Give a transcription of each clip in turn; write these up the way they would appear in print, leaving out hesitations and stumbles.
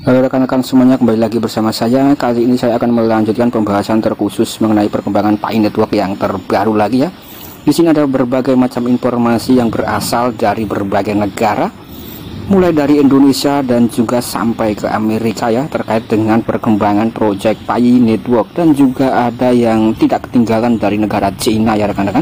Halo rekan-rekan semuanya, kembali lagi bersama saya. Kali ini saya akan melanjutkan pembahasan terkhusus mengenai perkembangan Pi Network yang terbaru lagi ya. Di sini ada berbagai macam informasi yang berasal dari berbagai negara, mulai dari Indonesia dan juga sampai ke Amerika ya, terkait dengan perkembangan project Pi Network, dan juga ada yang tidak ketinggalan dari negara China ya rekan-rekan.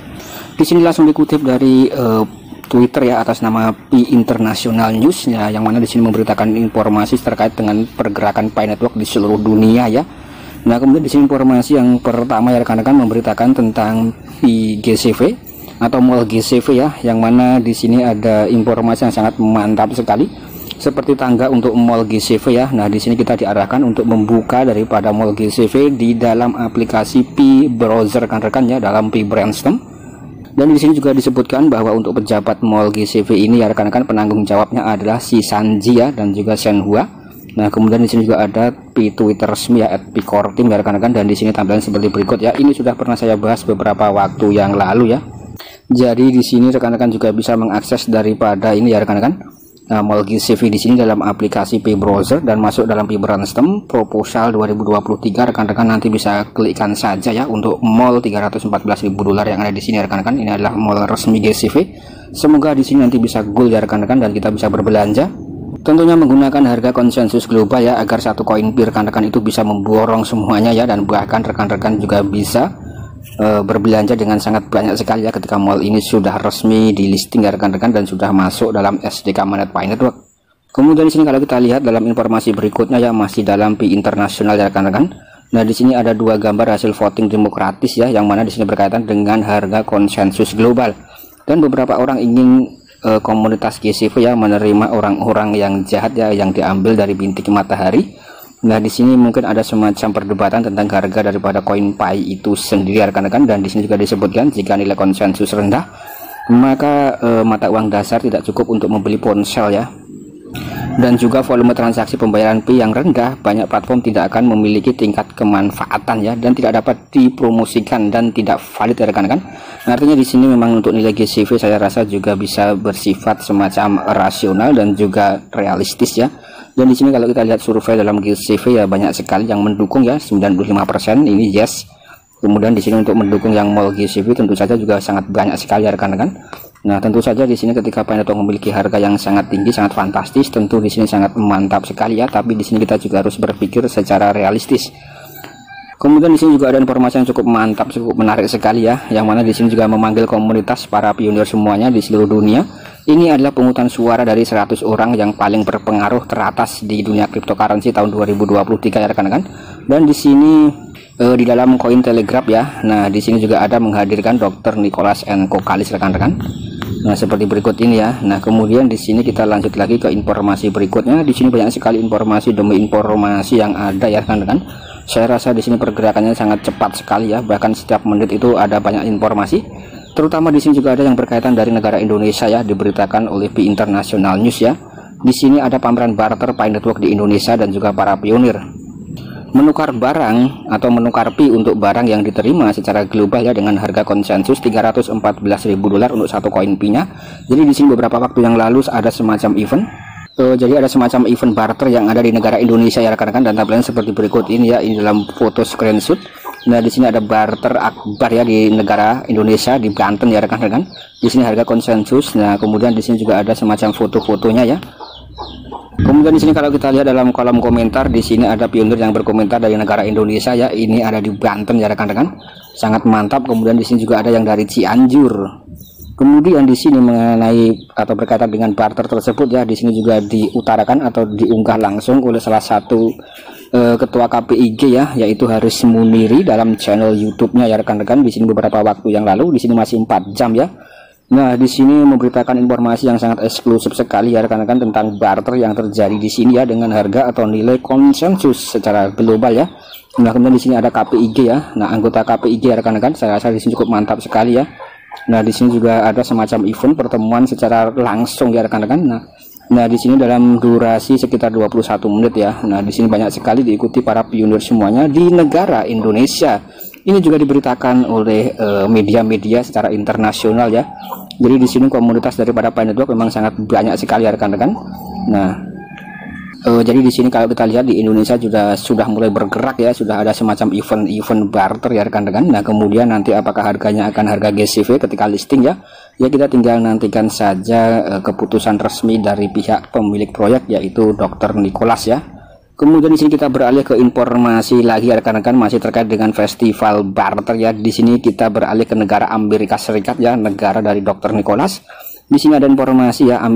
Di sini langsung dikutip dari Twitter ya, atas nama Pi International News ya, yang mana di sini memberitakan informasi terkait dengan pergerakan Pi Network di seluruh dunia ya. Nah, kemudian di sini informasi yang pertama ya rekan-rekan, memberitakan tentang Pi GCV atau Mall GCV ya, yang mana di sini ada informasi yang sangat mantap sekali seperti tangga untuk Mall GCV ya. Nah, di sini kita diarahkan untuk membuka daripada Mall GCV di dalam aplikasi Pi Browser rekan-rekan ya, dalam Pi Brainstorm. Dan di sini juga disebutkan bahwa untuk pejabat Mall GCV ini ya rekan-rekan, penanggung jawabnya adalah si Sanji ya, dan juga Shenhua. Nah, kemudian di sini juga ada Pi Twitter resmi ya, @picorteam ya rekan-rekan, dan di sini tampilan seperti berikut ya. Ini sudah pernah saya bahas beberapa waktu yang lalu ya. Jadi di sini rekan-rekan juga bisa mengakses daripada ini ya rekan-rekan, Mall GCV di sini dalam aplikasi Pi Browser dan masuk dalam Pi Brainstorm proposal 2023. Rekan-rekan nanti bisa klikkan saja ya untuk mall $314.000 yang ada di sini rekan-rekan. Ini adalah mall resmi GCV. Semoga di sini nanti bisa goal ya rekan-rekan, dan kita bisa berbelanja. Tentunya menggunakan harga konsensus global ya, agar satu koin Pi rekan-rekan itu bisa memborong semuanya ya, dan bahkan rekan-rekan juga bisa berbelanja dengan sangat banyak sekali ya ketika mall ini sudah resmi di listing ya rekan-rekan, dan sudah masuk dalam SDK Mainnet Pi Network. Kemudian di sini kalau kita lihat dalam informasi berikutnya ya, masih dalam Pi International ya rekan-rekan. Nah, di sini ada dua gambar hasil voting demokratis ya, yang mana di sini berkaitan dengan harga konsensus global, dan beberapa orang ingin komunitas GCV ya menerima orang-orang yang jahat ya, yang diambil dari bintik matahari. Nah, di sini mungkin ada semacam perdebatan tentang harga daripada koin Pi itu sendiri rekan-rekan, dan di sini juga disebutkan jika nilai konsensus rendah, maka mata uang dasar tidak cukup untuk membeli ponsel ya. Dan juga volume transaksi pembayaran Pi yang rendah, banyak platform tidak akan memiliki tingkat kemanfaatan ya, dan tidak dapat dipromosikan dan tidak valid ya rekan-rekan. Nah, artinya di sini memang untuk nilai GCV saya rasa juga bisa bersifat semacam rasional dan juga realistis ya. Dan di sini kalau kita lihat survei dalam GCV ya, banyak sekali yang mendukung ya, 95% ini yes. Kemudian di sini untuk mendukung yang Mall GCV tentu saja juga sangat banyak sekali ya rekan-rekan. Nah, tentu saja di sini ketika Pi Network memiliki harga yang sangat tinggi, sangat fantastis, tentu di sini sangat mantap sekali ya, tapi di sini kita juga harus berpikir secara realistis. Kemudian di sini juga ada informasi yang cukup mantap, cukup menarik sekali ya, yang mana di sini juga memanggil komunitas para pionir semuanya di seluruh dunia. Ini adalah pungutan suara dari 100 orang yang paling berpengaruh teratas di dunia cryptocurrency tahun 2023 ya rekan-rekan. Dan di sini di dalam koin Telegraph ya. Nah, di sini juga ada menghadirkan Dr. Nicholas N. Kokalis rekan-rekan. Nah, seperti berikut ini ya. Nah, kemudian di sini kita lanjut lagi ke informasi berikutnya. Di sini banyak sekali informasi demi informasi yang ada ya rekan-rekan. Saya rasa di sini pergerakannya sangat cepat sekali ya. Bahkan setiap menit itu ada banyak informasi. Terutama di sini juga ada yang berkaitan dari negara Indonesia ya, diberitakan oleh Pi International News ya. Di sini ada pameran barter Pi Network di Indonesia dan juga para pionir. Menukar barang atau menukar Pi untuk barang yang diterima secara global ya, dengan harga konsensus $314.000 untuk satu koin Pi-nya. Jadi di sini beberapa waktu yang lalu ada semacam event. Jadi ada semacam event barter yang ada di negara Indonesia ya rekan-rekan, dan tampilannya seperti berikut ini ya, ini dalam foto screenshot. Nah, di sini ada barter akbar ya di negara Indonesia, di Banten ya rekan-rekan. Di sini harga konsensus. Nah, kemudian di sini juga ada semacam foto-fotonya ya. Kemudian di sini kalau kita lihat dalam kolom komentar, di sini ada pionir yang berkomentar dari negara Indonesia ya. Ini ada di Banten ya rekan-rekan. Sangat mantap. Kemudian di sini juga ada yang dari Cianjur. Kemudian di sini mengenai atau berkaitan dengan barter tersebut ya, di sini juga diutarakan atau diunggah langsung oleh salah satu ketua KPIG ya, yaitu Haris Muniri dalam channel YouTube-nya ya rekan-rekan. Di sini beberapa waktu yang lalu, di sini masih 4 jam ya. Nah, di sini memberitakan informasi yang sangat eksklusif sekali ya rekan-rekan tentang barter yang terjadi di sini ya, dengan harga atau nilai konsensus secara global ya. Nah, kemudian di sini ada KPIG ya. Nah, anggota KPIG ya rekan-rekan, saya rasa di sini cukup mantap sekali ya. Nah, di sini juga ada semacam event pertemuan secara langsung ya rekan-rekan. Nah, di sini dalam durasi sekitar 21 menit ya. Nah, di sini banyak sekali diikuti para pionir semuanya di negara Indonesia. Ini juga diberitakan oleh media-media secara internasional ya. Jadi di sini komunitas daripada Pi Network memang sangat banyak sekali ya rekan-rekan. Nah, Jadi di sini kalau kita lihat di Indonesia sudah mulai bergerak ya, sudah ada semacam event barter ya rekan-rekan. Nah kemudian nanti apakah harganya akan harga GCV ketika listing ya kita tinggal nantikan saja keputusan resmi dari pihak pemilik proyek, yaitu Dr. Nicholas ya. Kemudian di sini kita beralih ke informasi lagi rekan-rekan, masih terkait dengan festival barter ya. Di sini kita beralih ke negara Amerika Serikat ya, negara dari Dr. Nicholas. Di sini ada informasi ya,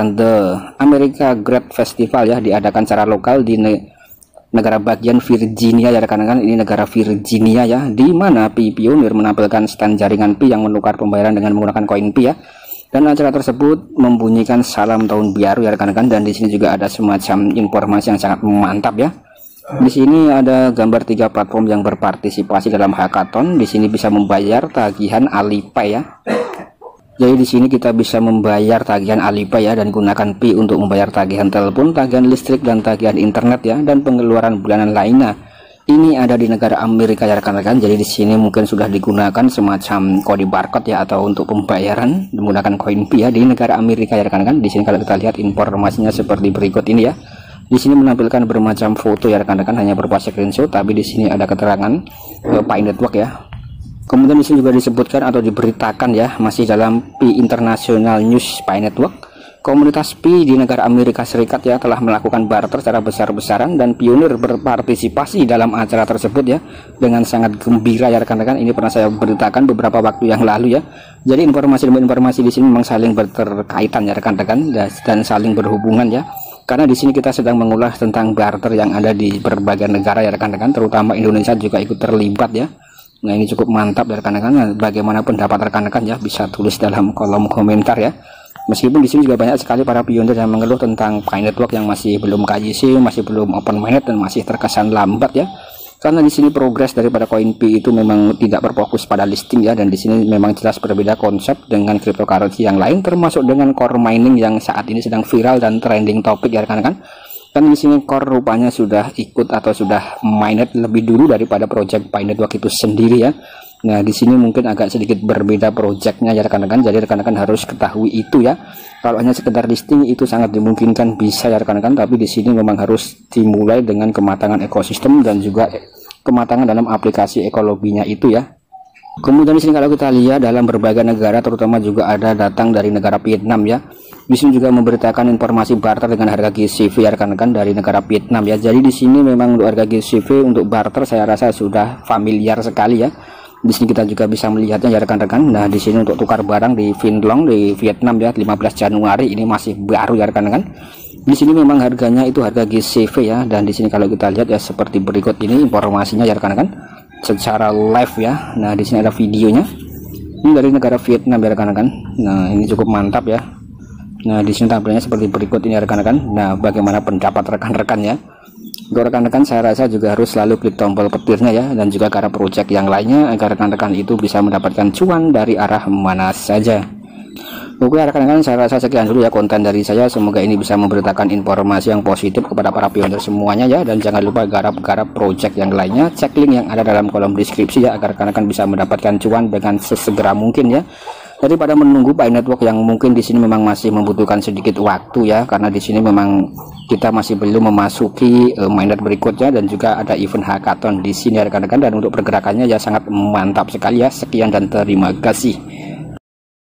America Great Festival ya, diadakan secara lokal di negara bagian Virginia ya rekan-rekan. Ini negara Virginia ya, di mana Pi Pioneer menampilkan stand jaringan Pi yang menukar pembayaran dengan menggunakan koin Pi ya. Dan acara tersebut membunyikan salam tahun baru ya rekan-rekan. Dan di sini juga ada semacam informasi yang sangat mantap ya. Di sini ada gambar 3 platform yang berpartisipasi dalam hackathon. Di sini bisa membayar tagihan Alipay ya. Jadi di sini kita bisa membayar tagihan Alipay ya, dan gunakan Pi untuk membayar tagihan telepon, tagihan listrik, dan tagihan internet ya, dan pengeluaran bulanan lainnya. Ini ada di negara Amerika ya rekan-rekan. Jadi di sini mungkin sudah digunakan semacam kode barcode ya, atau untuk pembayaran menggunakan koin Pi ya di negara Amerika ya rekan-rekan. Di sini kalau kita lihat informasinya seperti berikut ini ya. Di sini menampilkan bermacam foto ya rekan-rekan, hanya berupa screenshot, tapi di sini ada keterangan Pi Network ya. Kemudian di sini juga disebutkan atau diberitakan ya, masih dalam Pi International News Pi Network, komunitas Pi di negara Amerika Serikat ya telah melakukan barter secara besar-besaran, dan Pioneer berpartisipasi dalam acara tersebut ya dengan sangat gembira ya rekan-rekan. Ini pernah saya beritakan beberapa waktu yang lalu ya. Jadi informasi di sini memang saling berterkaitan ya rekan-rekan, dan saling berhubungan ya. Karena di sini kita sedang mengulas tentang barter yang ada di berbagai negara ya rekan-rekan, terutama Indonesia juga ikut terlibat ya. Nah ini cukup mantap ya rekan-rekan. Bagaimana pendapat rekan-rekan ya, bisa tulis dalam kolom komentar ya. Meskipun di sini juga banyak sekali para pionir yang mengeluh tentang Pi Network yang masih belum KYC, masih belum open mainnet, dan masih terkesan lambat ya. Karena di sini progres daripada koin Pi itu memang tidak berfokus pada listing ya, dan di sini memang jelas berbeda konsep dengan cryptocurrency yang lain, termasuk dengan core mining yang saat ini sedang viral dan trending topik ya rekan-rekan. Kan di sini core rupanya sudah ikut atau sudah mainnet lebih dulu daripada project Pi Network itu sendiri ya. Nah di sini mungkin agak sedikit berbeda projectnya ya rekan-rekan. Jadi rekan-rekan harus ketahui itu ya. Kalau hanya sekedar listing itu sangat dimungkinkan bisa ya rekan-rekan, tapi di sini memang harus dimulai dengan kematangan ekosistem dan juga kematangan dalam aplikasi ekologinya itu ya. Kemudian di sini kalau kita lihat dalam berbagai negara, terutama juga ada datang dari negara Vietnam ya. Di sini juga memberitakan informasi barter dengan harga GCV ya rekan-rekan dari negara Vietnam ya. Jadi di sini memang untuk harga GCV untuk barter saya rasa sudah familiar sekali ya. Di sini kita juga bisa melihatnya ya rekan-rekan. Nah di sini untuk tukar barang di Vinlong di Vietnam ya 15 Januari ini masih baru ya rekan-rekan. Di sini memang harganya itu harga GCV ya, dan di sini kalau kita lihat ya seperti berikut ini informasinya ya rekan-rekan secara live ya. Nah di sini ada videonya. Ini dari negara Vietnam ya rekan-rekan. Nah ini cukup mantap ya. Nah di sini tampilnya seperti berikut ini rekan-rekan. Nah bagaimana pendapat rekan-rekan ya? Untuk rekan-rekan saya rasa juga harus selalu klik tombol petirnya ya, dan juga karena project yang lainnya agar rekan-rekan itu bisa mendapatkan cuan dari arah mana saja. Oke rekan-rekan, saya rasa sekian dulu ya konten dari saya. Semoga ini bisa memberitakan informasi yang positif kepada para pionir semuanya ya, dan jangan lupa garap-garap project yang lainnya. Cek link yang ada dalam kolom deskripsi ya, agar rekan-rekan bisa mendapatkan cuan dengan sesegera mungkin ya, daripada menunggu Pi Network yang mungkin di sini memang masih membutuhkan sedikit waktu ya, karena di sini memang kita masih belum memasuki mainnet berikutnya, dan juga ada event hackathon di sini rekan-rekan. Dan untuk pergerakannya ya sangat mantap sekali ya. Sekian dan terima kasih.